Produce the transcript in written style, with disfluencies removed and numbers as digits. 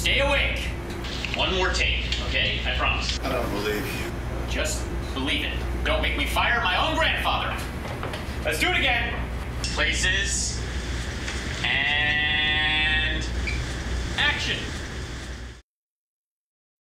Stay awake. One more take, okay? I promise. I don't believe you. Just believe it. Don't make me fire my own grandfather. Let's do it again. Places. And action.